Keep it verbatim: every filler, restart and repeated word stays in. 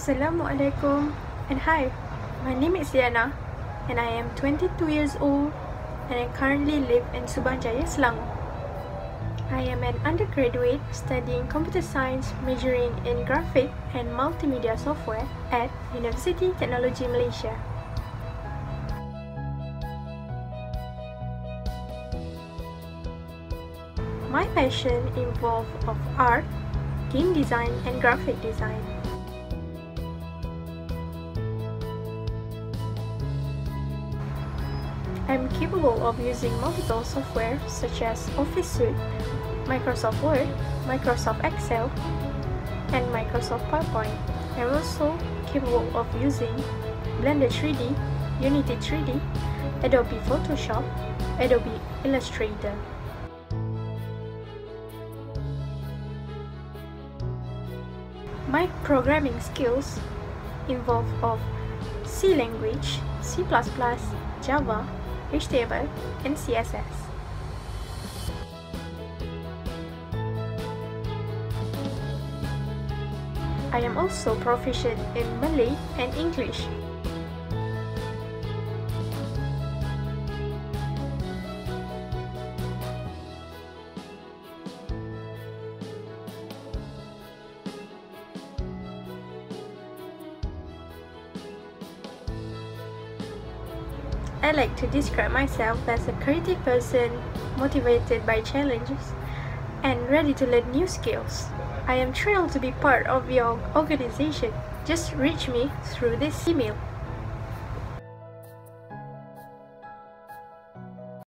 Assalamualaikum and hi, my name is Diana and I am twenty-two years old and I currently live in Subang Jaya, Selangor. I am an undergraduate studying computer science majoring in graphic and multimedia software at University Technology Malaysia. My passion involves of art, game design and graphic design. I'm capable of using multiple software such as Office Suite, Microsoft Word, Microsoft Excel, and Microsoft PowerPoint. I'm also capable of using Blender three D, Unity three D, Adobe Photoshop, Adobe Illustrator. My programming skills involve of C language, C plus plus, Java, H T M L, and C S S. I am also proficient in Malay and English. I like to describe myself as a creative person, motivated by challenges, and ready to learn new skills. I am thrilled to be part of your organization. Just reach me through this email.